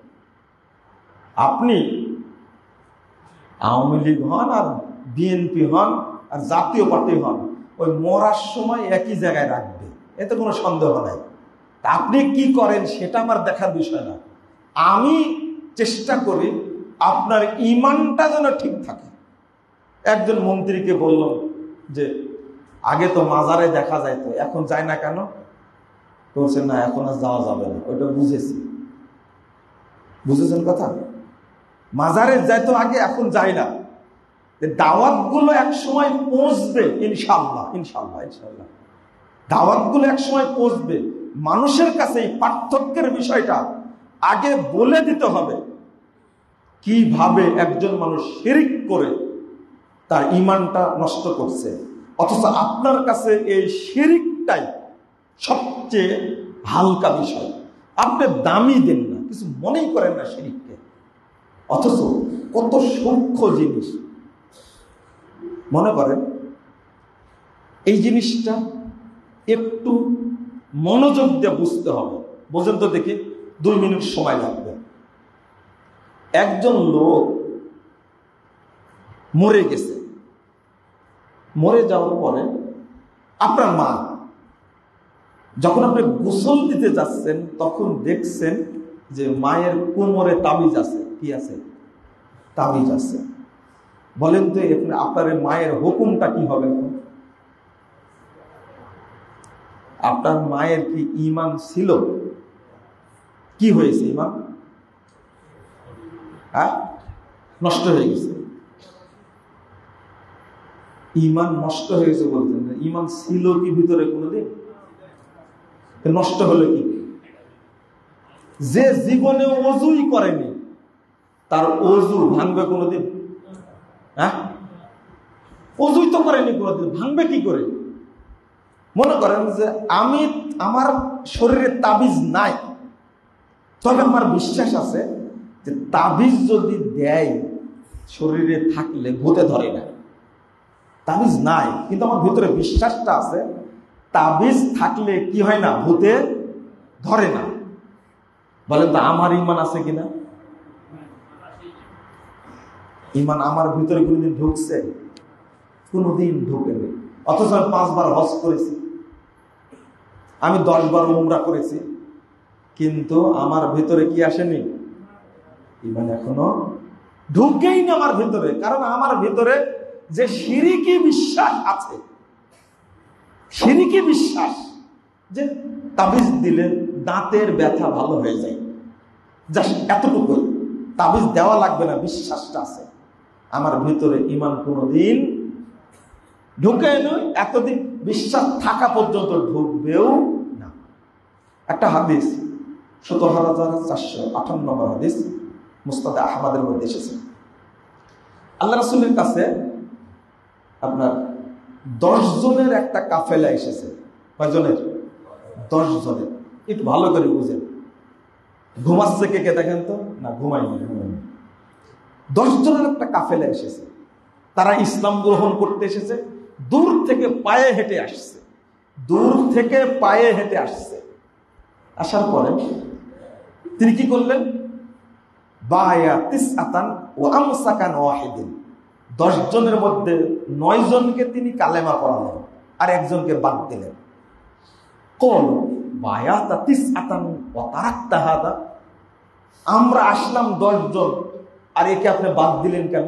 [SPEAKER 1] আপনি আওয়ামী লীগ হন আর বিএনপি হন আর জাতীয় পার্টি হন, ওই মরার সময় একই জায়গায় রাখবে, এতে কোনো সন্দেহ নাই। আপনি কি করেন সেটা আমার দেখার বিষয় না। আমি চেষ্টা করি আপনার ঈমানটা যেন ঠিক থাকে। একজন মন্ত্রীকে বললাম যে আগে তো মাজারে দেখা যায়, তো এখন যায় না কেন? বলছে না, এখন আর যাওয়া যাবে না। ওইটা বুঝেছি। বুঝেছেন কথা? মাজারে যায় তো আগে, এখন যায় না। দাওয়াত গুলো এক সময় পৌঁছবে ইনশাআল্লাহ, ইনশাআল্লাহ, ইনশাআল্লাহ। দাওয়াত গুলো এক সময় পৌঁছবে মানুষের কাছে। এই পার্থক্যের বিষয়টা আগে বলে দিতে হবে, কিভাবে একজন মানুষ শিরিক করে তার ঈমানটা নষ্ট করছে, অথচ আপনার কাছে এই শিরিকটাই সবচেয়ে হালকা বিষয়। আপনি দামি দেন না, কিছু মনেই করেন না শিরিককে, অথচ কত সূক্ষ্ম জিনিস। মনে করেন এই জিনিসটা একটু মনোযোগ দিয়ে বুঝতে হবে। বোঝেন তো দেখি, দুই মিনিট সময় লাগবে। একজন লোক মরে গেছে, মরে যাওয়ার পরে আপনার মা, যখন আপনি গোসল দিতে যাচ্ছেন তখন দেখছেন যে মায়ের কোমরে তাবিজ আছে। কি আছে? তাবিজ আছে। বলেন তো আপনার মায়ের হুকুমটা কি হবে? আপনার মায়ের কি ঈমান ছিল? কি হয়েছে? ঈমান হ্যাঁ নষ্ট হয়ে গেছে। ঈমান নষ্ট হয়ে গেছে বলছেন, ঈমান ছিল কি ভিতরে কোনোদিন? নষ্ট হলো কি? যে জীবনে ওযুই করেনি তার ওযু ভাঙবে কোনোদিন? হ্যাঁ ওযুই তো করেনি কোনোদিন, ভাঙবে কি করে? মনে করেন যে আমি আমার শরীরে তাবিজ নাই, তবে আমার বিশ্বাস আছে যে তাবিজ যদি দেয় শরীরে থাকলে ভূতে ধরে না। তাবিজ নাই কিন্তু আমার ভিতরে বিশ্বাসটা আছে তাবিজ থাকলে কি হয় না, ভূতে ধরে না। বলেন তো আমার ঈমান আছে কিনা? ঈমান আমার ভিতরে কোনদিন ঢুকছে? কোনদিন ঢুকেনি। অথচ আমি পাঁচবার হজ করেছি, আমি দশ বার উমরা করেছি, কিন্তু আমার ভিতরে কি আসেনি? ঈমান এখনো ঢুকেই না আমার ভিতরে। কারণ আমার ভিতরে যে শিরকি বিশ্বাস আছে, শিরকি বিশ্বাস যে তাবিজ দিলে দাঁতের ব্যথা ভালো হয়ে যায়, জাস্ট এতটুকুই, তাবিজ দেওয়া লাগবে না, বিশ্বাসটা আছে আমার ভিতরে। ঈমান কোনোদিন ঢুকে নয়, এতদিন বিশ্বাস থাকা পর্যন্ত ঢুকবেও না। একটা হাদিস সতেরো হাজার চারশো আঠান্ন নম্বর হাদিস মুস্তাদ আহমদের মধ্যে এসেছে। আল্লাহ রাসূলের কাছে আপনার দশ জনের একটা কাফেলা এসেছে। কয়জনের? দশ জনের। একটু ভালো করে বুঝেন। ঘুমাচ্ছে কে কে দেখেন তো? না ঘুমাইনি ঘুমাইনি দশ জনের একটা কাফেলা এসেছে। তারা ইসলাম গ্রহণ করতে এসেছে, দূর থেকে পায়ে হেঁটে আসছে, দূর থেকে পায়ে হেঁটে আসছে। আসার পরে তিনি কি করলেন? বায়া তিসআতান ওয়া আমসাকান ওয়াহিদিন, দশ জনের মধ্যে নয় জনকে তিনি কালেমা পড়ালেন আর একজনকে বাদ দিলেন। কোন বায়াতা তিসআতান ওয়া তারাকতা হাদা, আমরা আসলাম দশ জন আর একে আপনি বাদ দিলেন কেন?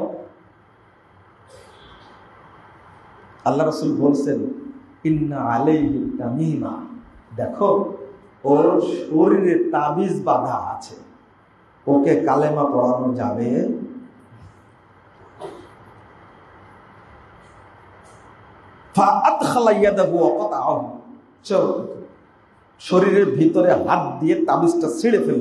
[SPEAKER 1] আল্লাহ রাসূল বলছেন ইন্না আলাইহি তামিমা, দেখো ওর শরীরে তাবিজ বাঁধা আছে, ওকে কালেমা পড়ানো যাবে। শরীরের ভিতরে হাত দিয়ে তাবিজটা ছিঁড়ে ফেলল।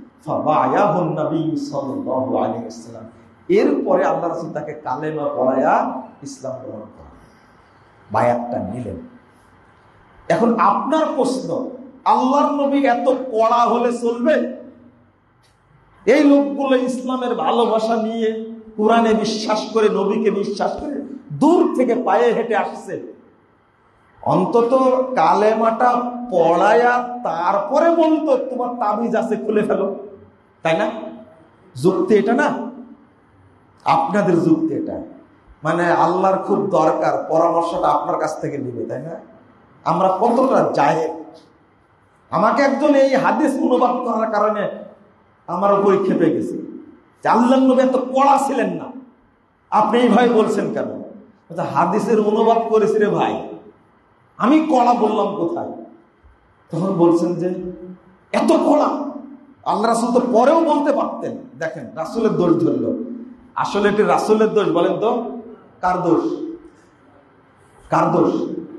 [SPEAKER 1] এরপরে আল্লাহ রাসূল তাকে কালেমা পড়ায়া ইসলাম গ্রহণ করেন, বায়াতটা নিলেন। এখন আপনার প্রশ্ন, আল্লাহর নবী এত কড়া হলে চলবে? এই লোকগুলো ইসলামের ভালোবাসা নিয়ে, কোরআনে বিশ্বাস করে, নবীকে বিশ্বাস করে দূর থেকে পায়ে হেঁটে আসছে, অন্তত কালেমাটা পড়ায়া তারপরে বলতো তোমার তাবিজ আছে খুলে ফেলো, তাই না? যুক্তি এটা না? আপনাদের যুক্তি এটা। মানে আল্লাহর খুব দরকার, পরামর্শটা আপনার কাছ থেকে নিবে, তাই না? আমরা কতটা জাহেল। আমাকে একজন এই হাদিস অনুবাদ করার কারণে আমার উপরে খেপে গেছে যে আল্লাহর নবী এত কড়া ছিলেন না, আপনি এইভাবে বলছেন কেন? হাদিসের অনুবাদ করেছি রে ভাই, আমি কড়া বললাম কোথায়? তখন বলছেন যে এত কড়া, আল্লাহ রাসূল তো পরেও বলতে পারতেন। দেখেন রাসূলের দোষ ধরল। আসলে এটি রাসূলের দোষ, বলেন তো কার দোষ? কার দোষ?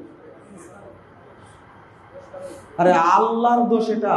[SPEAKER 1] আরে আল্লাহর দোষ এটা।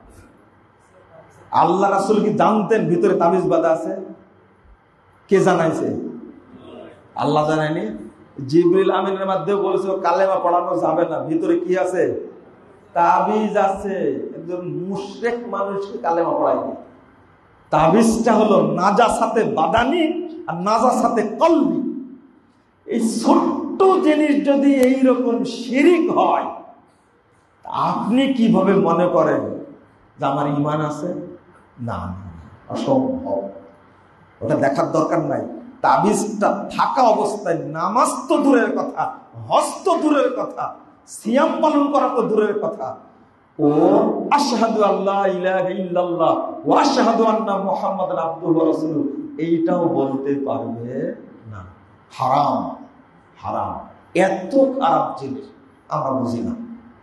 [SPEAKER 1] আল্লাহ রাসূল কি জানতেন ভিতরে তাবিজ বাঁধা আছে? কে জানাইছে? আল্লাহ জানায়নি? জিবরিল আমিনের মাধ্যমে বলেছে কালেমা পড়ানো যাবে না, ভিতরে কি আছে? তাবিজ আছে। একজন মুশরিক মানুষকে কালেমা পড়ায়নি। তাবিজটা হলো নাজাসাতে বাদানি আর নাজাসাতে কলবি। এই ছোট্ট জিনিস যদি এইরকম শিরিক হয়, আপনি কিভাবে মনে করেন যে আমার ঈমান আছে? না, অসম্ভব। ওটা দেখার দরকার নাই। তাবিজটা থাকা অবস্থায় নামাজ তো দূরের কথা, হজ তো দূরের কথা, সিয়াম পালন করা তো দূরের কথা, ও আশহাদু আল্লা ইলাহা ইল্লাল্লাহ ওয়া আশহাদু আন্না মুহাম্মাদান আবদুহু ওয়া রাসূলুহু এইটাও বলতে পারবে না। হারাম, হারাম। এত খারাপ জিনিস আমরা বুঝি না।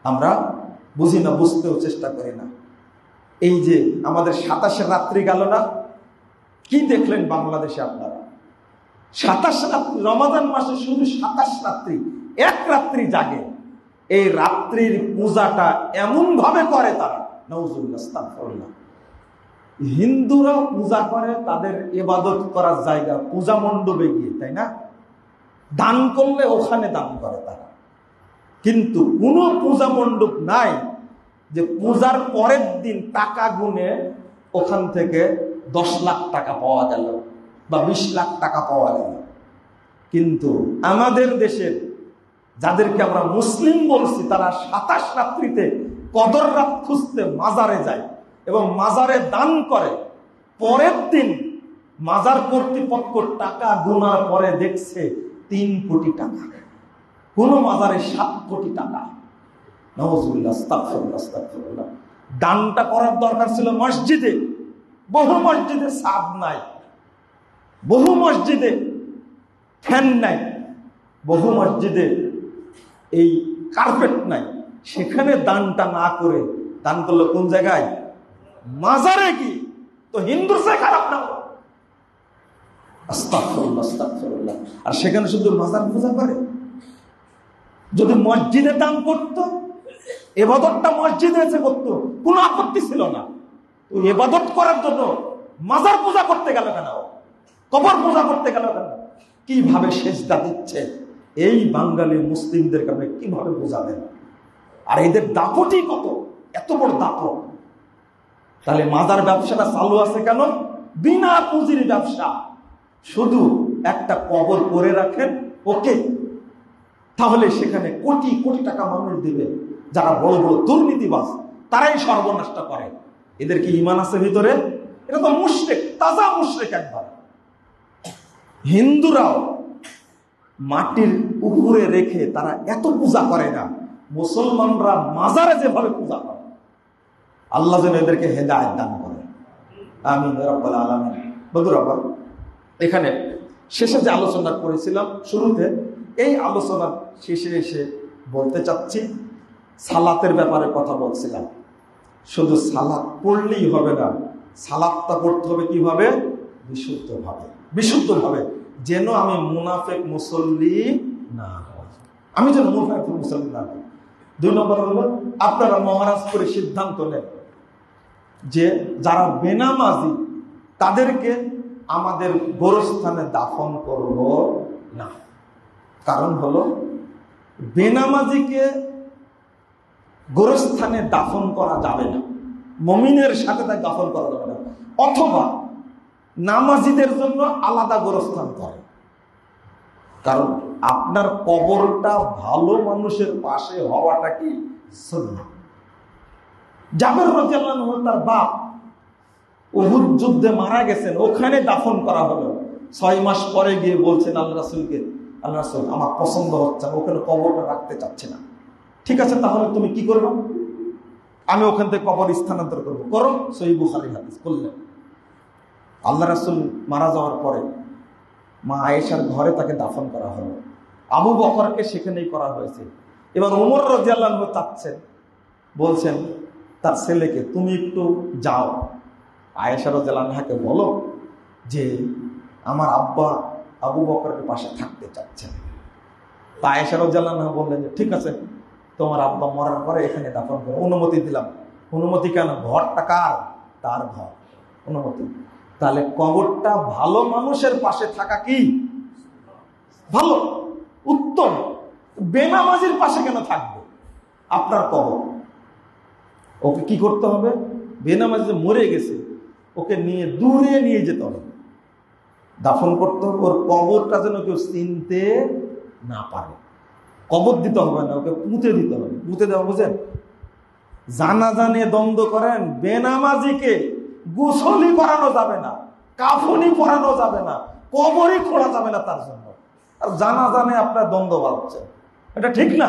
[SPEAKER 1] আমরা বুঝি না, বুঝতেও চেষ্টা করি না। এই যে আমাদের সাতাশের রাত্রি গেল না, কি দেখলেন বাংলাদেশে আপনারা? সাতাশ রাত্রি, রমাদান মাসে শুধু সাতাশ রাত্রি, এক রাত্রি জাগে। এই রাত্রির পূজাটা এমন ভাবে করে তারা, নাউজুবিল্লাহ, আস্তাগফিরুল্লাহ। হিন্দুরা পূজা করে তাদের ইবাদত করার জায়গা পূজা মণ্ডপে গিয়ে, তাই না? দান করলে ওখানে দান করে তারা। কিন্তু কোনো পূজা মণ্ডপ নাই যে পূজার পরের দিন টাকা গুনে ওখান থেকে দশ লাখ টাকা পাওয়া গেল বা বিশ লাখ টাকা পাওয়া গেল। কিন্তু আমাদের দেশের যাদেরকে আমরা মুসলিম বলছি, তারা সাতাশ রাত্রিতে কদর রাত খুঁজতে মাজারে যায় এবং মাজারে দান করে। পরের দিন মাজার কর্তৃপক্ষ টাকা গুনার পরে দেখছে তিন কোটি টাকা, কোন মাজারে সাত কোটি টাকা। নাউজুবিল্লাহ, আস্তাগফিরুল্লাহ, আস্তাগফিরুল্লাহ। দানটা করার দরকার ছিল মসজিদে। বহু মসজিদে ছাদ নাই, বহু মসজিদে ফ্যান নাই, বহু মসজিদে এই কার্পেট নাই। সেখানে দানটা না করে দান করলো কোন জায়গায়? মাজারে কি? তো হিন্দুর চেয়ে খারাপ না? আস্তাগফিরুল্লাহ, আস্তাগফিরুল্লাহ। আর সেখানে শুধু মাজার পূজা করে। যদি মসজিদে দান করতো, ইবাদতটা মসজিদে এসে করতো, কোনো আপত্তি ছিল না। তো ইবাদত করার জন্য মাজার পূজা করতে গেল কেন? কবর পূজা করতে গেল কেন? কিভাবে সেজদা দিচ্ছে এই বাঙালি মুসলিমদেরকে আপনি কিভাবে বোঝাবেন? আর এদের দাপটই কত, এত বড় দাপট। তাহলে মাজার ব্যবসাটা চালু আছে কেন? বিনা পুঁজির ব্যবসা। শুধু একটা কবর করে রাখেন, ওকে, তাহলে সেখানে কোটি কোটি টাকা মানুষ দিবে। যারা বড় বড় দুর্নীতিবাজ তারাই সর্বনাশটা করে। এদের কি ঈমান আছে ভিতরে? এটা তো মুশরিক, তাজা মুশরিক একবার। হিন্দুরাও মাটির উপরে রেখে তারা এত পূজা করে না, মুসলমানরা মাজারে যেভাবে পূজা করে। আল্লাহ যেন এদেরকে হেদায়েত দান করে, আমিন ইয়া রাব্বাল আলামিন। বন্ধুরা, এখানে শেষে যে আলোচনা করেছিলাম শুরুতে, এই আলোচনার শেষে এসে বলতে চাচ্ছি, সালাতের ব্যাপারে কথা বলছিলাম। শুধু সালাত পড়লেই হবে না, সালাতটা পড়তে হবে কিভাবে? বিশুদ্ধভাবে। বিশুদ্ধভাবে, যেন আমি মুনাফিক মুসল্লি না হই। আমি যেন মুনাফিক মুসল্লি না হই। দুই নম্বর হলো, আপনারা মহারাজ করে সিদ্ধান্ত নেন যে যারা বেনামাজি তাদেরকে আমাদের গোরস্থানে দাফন করব না। কারণ হলো, বেনামাজিকে গোরস্থানে দাফন করা যাবে না, মুমিনের সাথে তাই দাফন করা যাবে না। অথবা নামাজিদের জন্য আলাদা গোরস্থান করে। কারণ আপনার কবরটা ভালো মানুষের পাশে হওয়াটা কি সুন্নাহ। জাবের রাদিয়াল্লাহু আনহু তার বাপ উহুদ যুদ্ধে মারা গেছেন, ওখানে দাফন করা হলো। ছয় মাস পরে গিয়ে বলছেন আল্লাহ রাসূলকে, আল্লাহ রাসূল আমার পছন্দ হচ্ছে না, ওখানে কবরটা রাখতে চাচ্ছে না। ঠিক আছে, তাহলে তুমি কি করবে? আমি ওখান থেকে কবর স্থানান্তর করবো। করো, সহিহ বুখারী হাদিস। করলেন। আল্লাহ রাসূল মারা যাওয়ার পরে মা আয়েশার ঘরে তাকে দাফন করা হলো। আবু বকরকে সেখানেই করা হয়েছে। এবার ওমর রাদিয়াল্লাহু আনহু চাচ্ছেন, বলছেন তার ছেলেকে, তুমি একটু যাও, আয়েশা রাদিয়াল্লাহু আনহাকে বলো যে আমার আব্বা আবু বকরের পাশে থাকতে চাচ্ছেন। তা আয়েশা রাদিয়াল্লাহু আনহা বললেন যে ঠিক আছে, তোমার আব্বা মরার পরে এখানে দাফন করো, অনুমতি দিলাম। অনুমতি কেন? ঘরটা কার? তার ঘর, অনুমতি। তাহলে কবরটা ভালো মানুষের পাশে থাকা কি ভালো, উত্তম। বেনামাজির পাশে কেন থাকবে আপনার কবর? ওকে কি করতে হবে? বেনামাজি মরে গেছে, ওকে নিয়ে দূরে নিয়ে যেতে হবে, দাফন করতে হবে। ওর কবরটা যেন কেউ চিনতে না পারে। কবর দিতে হবে না, ওকে পুঁতে দিতে হবে। পুঁতে দেওয়া বুঝেন? জানাজা নিয়ে দ্বন্দ্ব করেন, বেনামাজিকে গোসলই করানো যাবে না, কাফনি পরানো যাবে না, কবরই খোঁড়া যাবে না তার জন্য। আর জানাজা নিয়ে আপনার দ্বন্দ্ব বাড়ছে, এটা ঠিক না।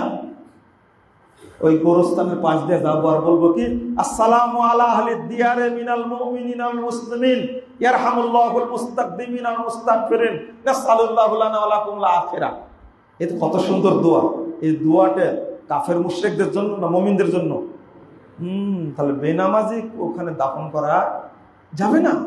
[SPEAKER 1] ওই গোরস্থানের পাশ দিয়ে যাবো আর বলবো কি, আসসালামু আলা আহলিদ দিয়ারে মিনাল মুমিনিনা ওয়াল মুসলিমিন ইয়ারহামুল্লাহুল মুস্তাকদিমিনা ওয়াল মুস্তাগফিরিন নাসালুল্লাহু লানা ওয়া লাকুম আল আখিরাহ। এটা কত সুন্দর দোয়া। এই দোয়াটা কাফের মুশরিকদের জন্য না মুমিনদের জন্য? হম তাহলে বেনামাজি ওখানে দাফন করা যাবে না,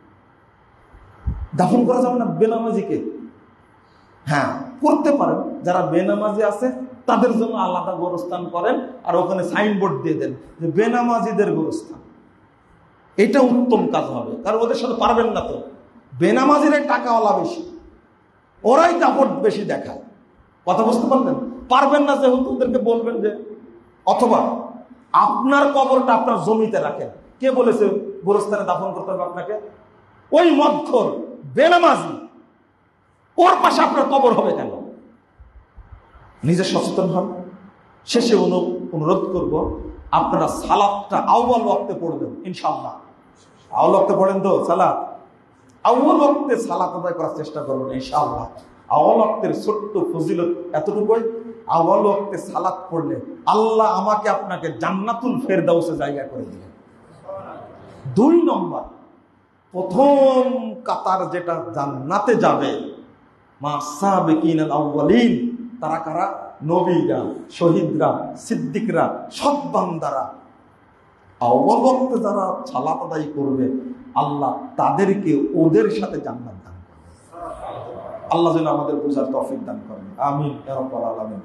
[SPEAKER 1] দাফন করা যাবে না বেনামাজিকে। হ্যাঁ করতে পারেন, যারা বেনামাজি আছে তাদের জন্য আলাদা গোরস্থান করেন, আর ওখানে সাইনবোর্ড দিয়ে দেন যে বেনামাজিদের গোরস্থান। এটা উত্তম কাজ হবে, কারণ ওদের সাথে পারবেন না তো, বেনামাজিরাই টাকাওয়ালা বেশি, ওরাই দাপট বেশি দেখায়। কথা বুঝতে পারলেন? পারবেন না যেহেতু ওদেরকে বলবেন যে, অথবা আপনার কবরটা আপনার জমিতে রাখেন। কে বলেছে গোরস্থানে দাফন করতে হবে আপনাকে? ওই মধ্যর বেনামাজি, ওর পাশে আপনার কবর হবে কেন? নিজে সচেতন হন। শেষে অনুরোধ করব, আপনারা সালাতটা আউয়াল ওয়াক্তে পড়বেন ইনশাআল্লাহ। আউয়াল ওয়াক্তে পড়েন তো সালাত? আউয়াল ওয়াক্তে সালাত আদায় করার চেষ্টা করবেন ইনশাআল্লাহ। আউয়াল ওয়াক্তের ছোট্ট ফজিলত এতটুকুই, আউয়াল ওয়াক্তে সালাত পড়লে আল্লাহ আমাকে আপনাকে জান্নাতুল ফেরদাউসে জায়গা করে দিলেন। দুই নম্বর, প্রথম কাতার যেটা জান্নাতে যাবে, মা সাবিকিনাল আউয়ালিন, তারা কারা? নবীরা, শহীদরা, সিদ্দিকরা, সৎ বান্দারা। আউয়াল ওয়াক্তে যারা সালাত আদায় করবে আল্লাহ তাদেরকে ওদের সাথে জান্নাত দান করবে। আল্লাহ যেন আমাদের বুঝার তৌফিক দান করেন, আমিন ইয়া রাব্বাল আলামিন।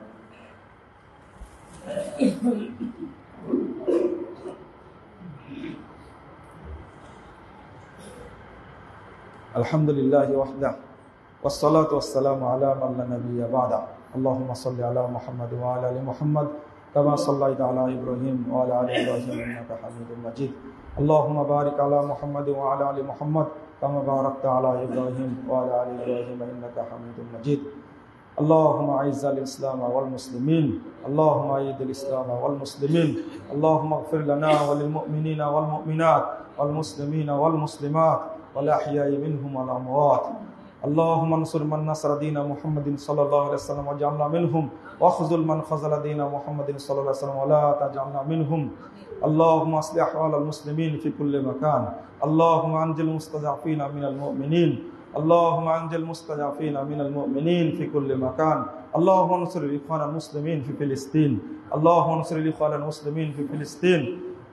[SPEAKER 1] আলহামদুলিল্লাহি ওয়াহদাহু ওয়াসসালাতু ওয়াসসালামু আলা মান লা নাবিয়্যা বা'দা। আল্লাহুম্মা সাল্লি আলা মুহাম্মাদ ওয়া আলা আলি মুহাম্মাদ কামা সাল্লাইতা আলা ইব্রাহিম ওয়া আলা আলি ইব্রাহিম ইন্নাকা হামিদুম মাজিদ। আল্লাহুম্মা বারিক আলা মুহাম্মাদ ওয়া আলা আলি মুহাম্মাদ কামা বারাকতা আলা ইব্রাহিম ওয়া আলা আলি ইব্রাহিম ইন্নাকা হামিদুম মাজিদ। আল্লাহুম্মা আইজ্জাল ইসলাম ওয়াল মুসলিমিন, আল্লাহুম্মা আইয়িদিল ইসলাম ওয়াল মুসলিমিন, আল্লাহুম্মা ইগফির লানা ওয়া লিল মুমিনিনা ওয়াল মুমিনাত ওয়াল মুসলিমিনা ওয়াল মুসলিমাত ওয়াল আহইয়াই মিনহুম ওয়াল আমওয়াত। اللهم انصر من نصر دين محمد صلى الله عليه وسلم واجعلنا منهم واخذل من خذل دين محمد صلى الله عليه وسلم ولا تجعلنا منهم. اللهم اصلح احوال المسلمين في كل مكان. اللهم انجل المستضعفين من المؤمنين. اللهم انجل المستضعفين من المؤمنين في كل مكان. اللهم انصر الاخوان المسلمين في فلسطين. اللهم انصر الاخوان المسلمين في فلسطين.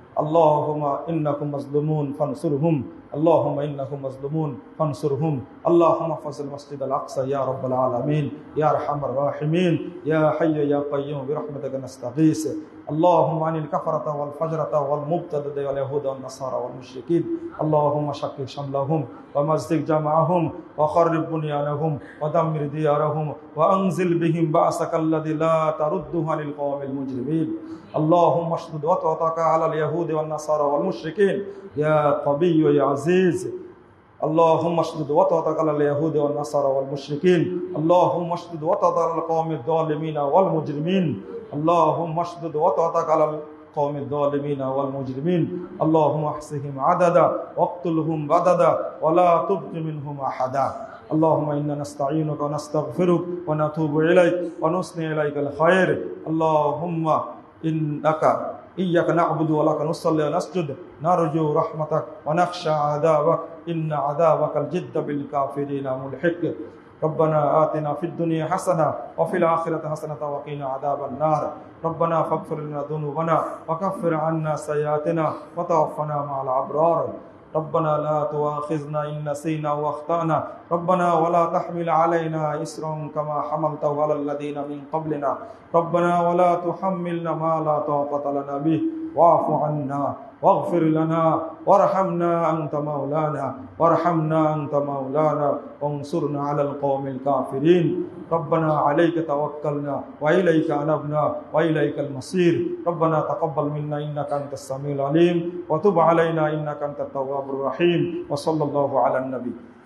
[SPEAKER 1] اللهم انكم مظلومون فانصرهم. اللهم انكم مظلومون فانصرهم. اللهم احفظ المسجد الاقصى يا رب العالمين يا ارحم الراحمين يا حي يا قيوم برحمتك نستغيث. اللهم عن الكفرة والفجرة والمبتدع واليهود والنصارى والمشركين. اللهم شكل شملهم ومزق جمعهم وخرب بنيانهم ودمر ديارهم وانزل بهم بأسك الذي لا ترده عن القوم المجرمين. اللهم اشدد وطأتك على اليهود والنصارى والمشركين يا قوي يا عزيز. اللهم اشدد وطأتك على اليهود والنصارى والمشركين. اللهم اشدد وطأتك على القوم الظالمين والمجرمين. اللهم اشدد وطأتك على القوم الظالمين والمجرمين. اللهم احصهم عددا واقتلهم بددا ولا تبق منهم احدا. اللهم انا نستعينك ونستغفرك ونتوب اليك ونثني اليك الخير. اللهم إنك إياك نعبد ولك نصلي ونسجد نرجو رحمتك ونخشى عذابك إن عذابك الجد بالكافرين ملحق. ربنا آتنا في الدنيا حسنة وفي الآخرة حسنة وقنا عذاب النار. ربنا فاغفر لنا ذنوبنا وكفر عنا سيئاتنا وتوفنا مع الأبرار. ربنا لا تؤاخذنا إن نسينا واخطأنا. ربنا ولا تحمل علينا إصرا كما حملته على الذين من قبلنا. ربنا ولا تحملنا ما لا طاقة لنا به واعف عنا واغفر لنا وارحمنا أنت مولانا وارحمنا أنت مولانا وانصرنا على القوم الكافرين. ربنا عليك توكلنا وإليك أنبنا وإليك المصير. ربنا تقبل منا إنك أنت السميع العليم وتب علينا إنك أنت التواب الرحيم. وصلى الله على النبي.